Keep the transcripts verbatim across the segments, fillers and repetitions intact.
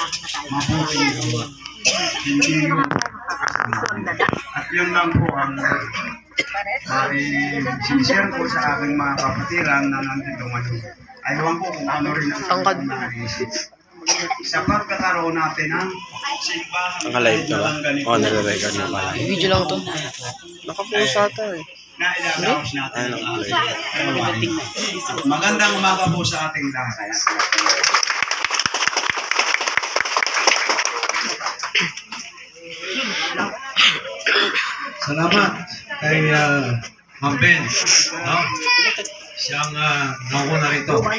mabuting gawa. Hindi yung at yun lang po ang i-share ko sa aking mga kapatiran na nandito ngayon. Ayaw po kung ano rin ang naisip. Sa pagkakaroon natin ng simbahan. Naka-live ka ba? Oo, nare-record na pala. Video lang to. Nakapost ata eh. Na ilalaos natin ang ating magandang umaga po sa ating lahat. Salamat kay uh, Ma'am Ben, no? Siyang uh, nauna rito. Uh,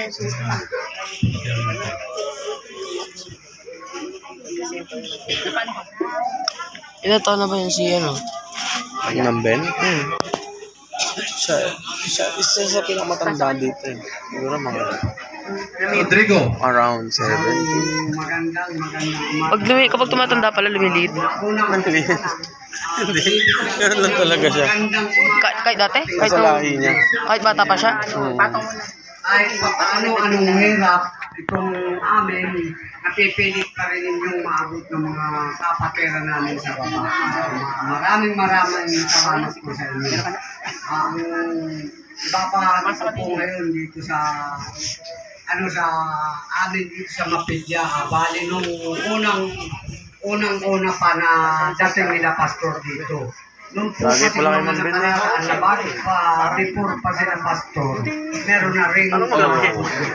Ilan taon na ba yun si ano? Ang namben? Hmm. Siya, siya, isa sa pinakamatanda dito eh. Siguro mga Rodrigo. around seventy. Magandang magandang Pag lumi, kapag tumatanda pala, lumiliit. Hindi. Hindi. Ganun lang talaga siya. Kahit, kahit dati? Kahit, Sa nung- lahi niya. kahit bata pa siya? Hmm. ay paano-anong hirap itong amin, napipilit pa rin yung maabot ng mga kapatera namin sa baba. Maraming maraming salamat po sa inyo. Ang ipapahanap ko po ngayon dito sa ano sa amin dito sa Mapidya. Bali nung unang unang-una pa na dating nila pastor dito. Nung po Lagi kasi pala kayo mga mambili. nakaraan na bago pa, before pa sila pastor, meron na rin Ano mo lang?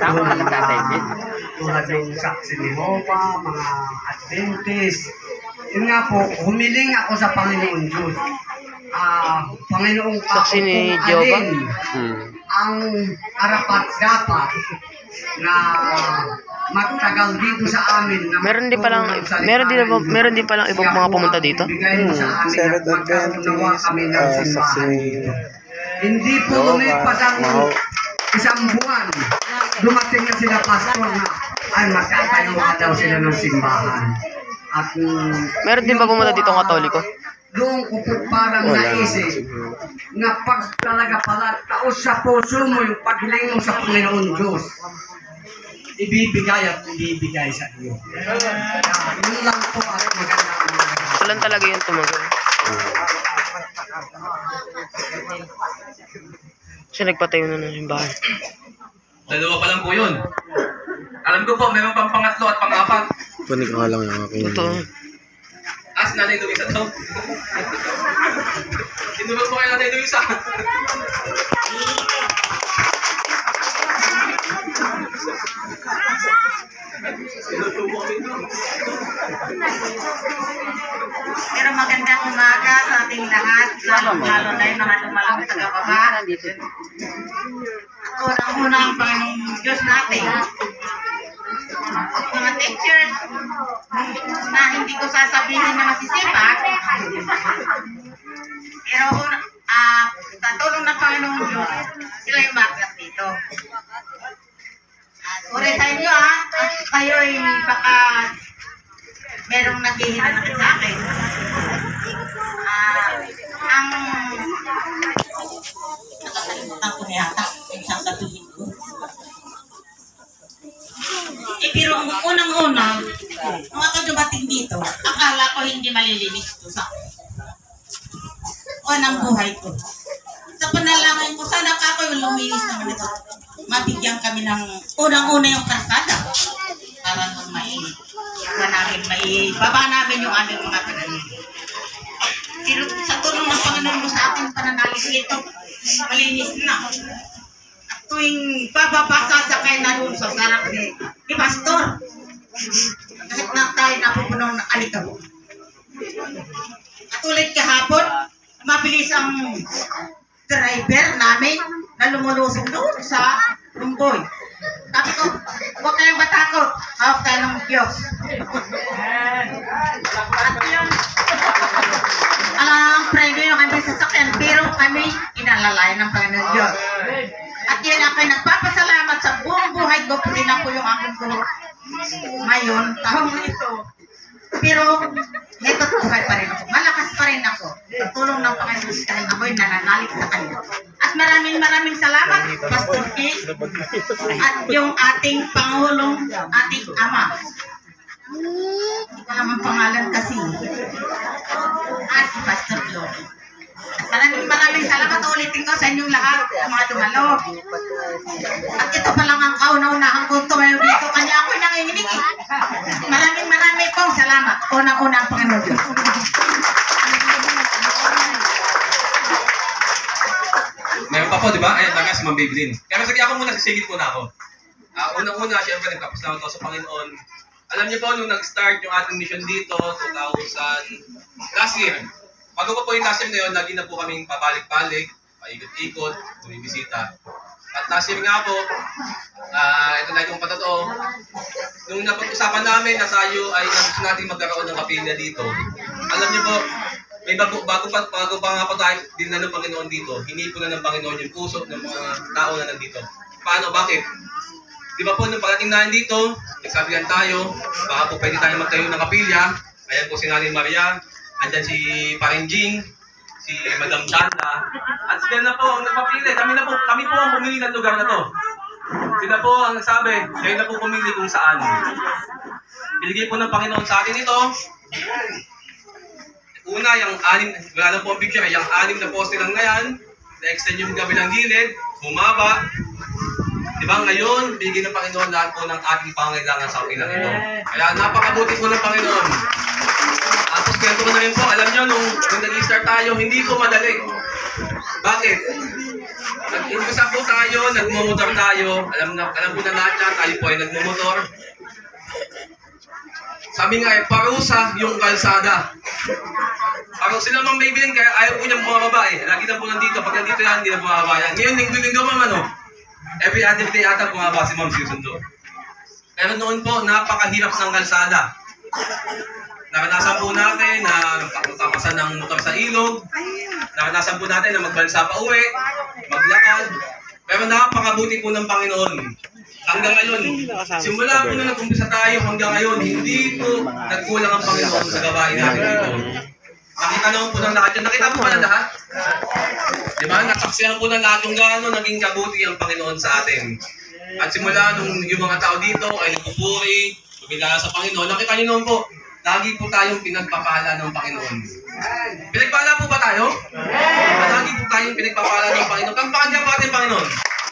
tulad ng saksi ni Jehovah, mga Adventist. Yun nga po, humiling ako sa Panginoon Diyos. Ah, Panginoong Saksi ni kung Jehovah? alin Hmm. ang arapat dapat na magtagal dito sa amin. Na Meron din palang, magtulong ng salita meron din, ng meron din palang ibang mga pumunta dito? Bigay mo sa amin Seventh at magkaroon Adventist, kami ng uh, simbahan saksi ni dito. Hindi po Jehovah, lumipas ang Maho. isang buwan. Dumating na sila pastor na ay magkatayo nga daw sila ng simbahan. At mm, Meron din ba pumunta dito ang Katoliko? doon ko po parang Wala naisip naman siguro. na pag talaga pala taos sa puso mo yung paghiling mo sa Panginoon Diyos, ibibigay at ibibigay sa iyo. Uh, yun lang po at maganda. Walang talaga yung tumagal. Kasi nagpatayo na ng simbahan. Dalawa pa lang po yun. Alam ko po, meron pang pangatlo at pang-apat. Punik nga lang yung aking... Totoo. As nanay Luisa daw. Tinulog po kayo nanay Luisa. Pero magandang umaga sa ating lahat, lalo-lalo na yung mga lumalang sa baba. At unang-una ang Panginoong Diyos natin. Mga teachers na hindi ko sasabihin na masisipag, pero uh, sa tulong ng Panginoong Diyos, sila yung makat dito. Uh, sorry sa inyo ha, at kayo'y baka merong naghihinanakit sa akin. Ah, ang nakakalimutan ko na yata yung sasabihin ko. Eh, pero ang unang-una, nung ako dumating dito, akala ko hindi malilinis ito sa unang buhay ko. Sa panalangin ko, sana ka ako yung luminis naman ito. Mabigyan kami ng unang-una yung kalsada para nung may iba namin, may baba namin yung aming mga pananim. Pero sa tulong ng Panginoon mo sa ating pananalig nito, malinis na. At tuwing bababa sasakay na doon sa sarap ni, ni Pastor, kahit na tayo napupunaw ng alikabo. At ulit kahapon, mabilis ang driver namin na lumulusong doon sa Lumboy. Sabi ko, huwag kayong matakot. Hawak tayo ng Diyos. At yun, alam, preno yung kami sasakyan, pero kami inalalayan ng Panginoon Diyos. At yun, ako'y nagpapasalamat sa buong buhay ko, pati na po yung aking guru. Ngayon, taong ito. Pero, ito buhay pa rin ako. Malakas pa rin ako. Sa tulong ng Panginoon dahil ako'y nananalig sa kanya. At maraming maraming salamat, Pastor Keith, at yung ating Pangulong, ating Ama. ang pangalan kasi. At si Pastor Glory. At maraming maraming salamat ulitin ko sa inyong lahat, mga dumalo. At ito pa lang ang kauna-unahang kong tumayo dito, kanya ako'y nanginginig eh. Maraming maraming pong salamat. Unang-unang Panginoon Diyos. Meron pa po, di ba? Ayan, taga si Ma'am Babeline. Kaya sige ako muna, sisigit muna ako. Uh, Unang-una, syempre, nagkapasalamat ako sa Panginoon. Alam niyo po, nung nag-start yung ating mission dito, two thousand, last year, bago pa po yung last year na yun, lagi na po kaming pabalik-balik, paikot-ikot, bumibisita. At last year nga po, uh, ito na yung patotoo, nung napag-usapan namin na tayo ay gusto natin magkaroon ng kapilya dito, alam niyo po, may bago, bago pa, bago pa nga po tayo din na ng Panginoon dito, hinipo na ng Panginoon yung puso ng mga tao na nandito. Paano? Bakit? Di ba po, nung pagdating natin dito, nagsabihan tayo, baka po pwede tayo magtayo ng kapilya. Ayan po si Nanay Maria, andyan si Paring Jing, si Madam Chanda. At sila na po ang nagpapili. Kami na po, kami po ang pumili ng lugar na to. Sila po ang nagsabi, kayo na po pumili kung saan. Binigay po ng Panginoon sa atin ito. Una, yung anim, wala na po ang picture, yung anim na poste lang ngayon, na-extend yung kabilang gilid, humaba. Di ba ngayon, bigyan ng Panginoon lahat po ng ating pangangailangan sa kapilang ito. Kaya napakabuti po ng Panginoon. Tapos kwento ko na rin po, alam nyo, nung, nung nag-start tayo, hindi po madali. Bakit? Nag-umpisa po tayo, nagmumotor tayo, alam na, alam po na lahat yan, tayo po ay nagmumotor. Sabi nga eh, parusa yung kalsada. Parang sila Ma'am Babeline, kaya ayaw po niyang bumababa eh. Lagi na po nandito, pag nandito yan, hindi na bumababa yan. Ngayon, linggo-linggo ma'am ano, every other day ata bumababa si Ma'am Susundo. Pero noon po, napakahirap ng kalsada. Naranasan po natin na tapasan ng motor sa ilog. Naranasan po natin na magbansa pa uwi, maglakad. Pero napakabuti po ng Panginoon. Hanggang ngayon, simula po na nag-umpisa tayo hanggang ngayon, hindi po nagkulang ang Panginoon sa gawain natin dito. Nakita naman po ng lahat yan. Nakita po ba ng lahat? Di ba? Nasaksihan po ng lahat kung gaano naging kabuti ang Panginoon sa atin. At simula nung yung mga tao dito ay nagpupuri, lumilala sa Panginoon. Nakita niyo naman po, lagi po tayong pinagpapala ng Panginoon. Pinagpala po ba tayo? Lagi po tayong pinagpapala ng Panginoon. Kampakan niya po ating Panginoon.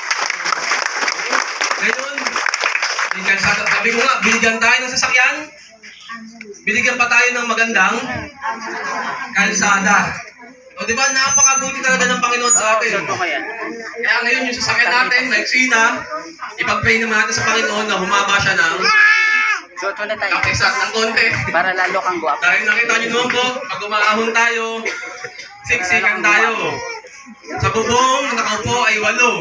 Ngayon, sabi ko nga, binigyan tayo ng sasakyan, binigyan pa tayo ng magandang kalsada. O diba, napakabuti talaga ng Panginoon sa atin. Kaya ngayon yung sasakyan natin, maiksi na, ipag-pray naman natin sa Panginoon na humaba siya ng kapisat ng konti. Para lalo kang guwapo. Dahil nakita nyo naman po, pag umaahon tayo, siksikan tayo. Sa bubong, nakaupo ay walo.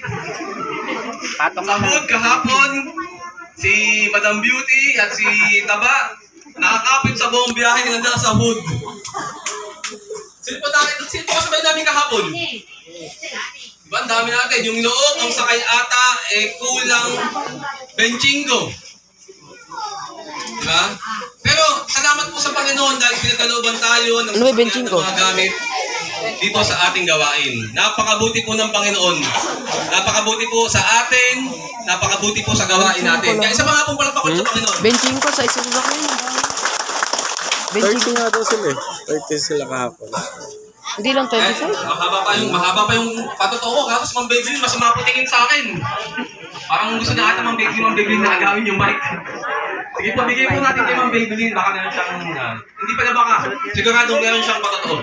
Sa hood kahapon, si Madam Beauty at si Taba, nakakapit sa buong biyahe nila sa hood. Sino po natin? Sino po kasabay namin kahapon? Diba, ang dami natin. Yung loob, ang sakay ata, eh kulang benchinggo. Diba? Pero, salamat po sa Panginoon dahil pinagkalooban tayo ng ano ba benchinggo? mga gamit dito sa ating gawain. Napakabuti po ng Panginoon. Napakabuti po sa atin. Napakabuti po sa gawain natin. Kaya isa pa nga pong palakpakan sa Panginoon. Benching ko sa isang na kayo. thirty nga daw sila eh. thirty sila kahapon. Hindi lang Eh, twenty-five. mahaba pa yung, mahaba pa yung patotoo. Tapos Ma'am Babeline, mas maputingin sa akin. Parang gusto na ata Ma'am Babeline, Ma'am Babeline na agawin yung mic. Sige po, bigay po natin kay Ma'am Babeline. Baka meron siyang, uh, hindi pa na baka. Siguradong meron siyang patotoo.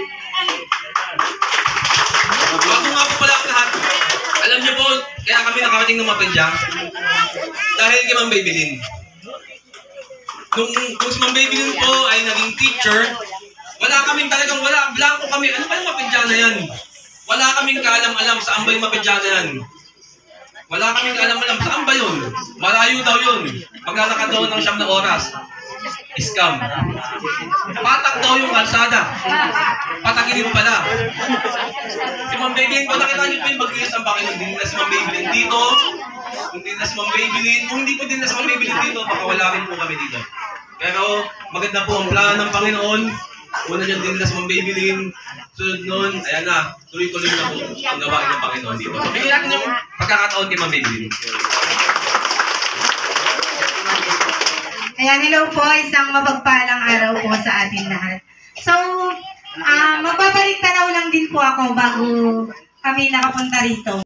Bago nga po pala ang lahat, alam niyo po, kaya kami nakarating ng Mapedya dahil kay Ma'am Babeline. Nung, kung si Ma'am Babeline po ay naging teacher, wala kaming talagang wala, blanco kami. Ano ba yung Mapedya na yan? Wala kaming kaalam-alam saan ba yung Mapedya na yan. Wala kaming kaalam-alam saan ba yun? Malayo daw yun. Maglalakad daw ng siyam na oras. Scam. Patak daw yung kalsada. Patakinin pala. Si Ma'am Babeline, kung nakita niyo po yung mag-iis ang Panginoon, din na si Ma'am Babeline dito, kung din na si Ma'am Babeline, kung hindi po din na si Ma'am Babeline dito, baka wala rin po kami dito. Pero maganda po ang plano ng Panginoon. Una niyan din na si Ma'am Babeline. Sunod nun, ayan na, tuloy-tuloy na po ang gawain ng Panginoon dito. So, bigyan natin yung pagkakataon kay Ma'am Babeline. Ayan, hello po. Isang mapagpalang araw po sa atin lahat. So, ah, magbabalik tanaw lang din po ako bago kami nakapunta rito.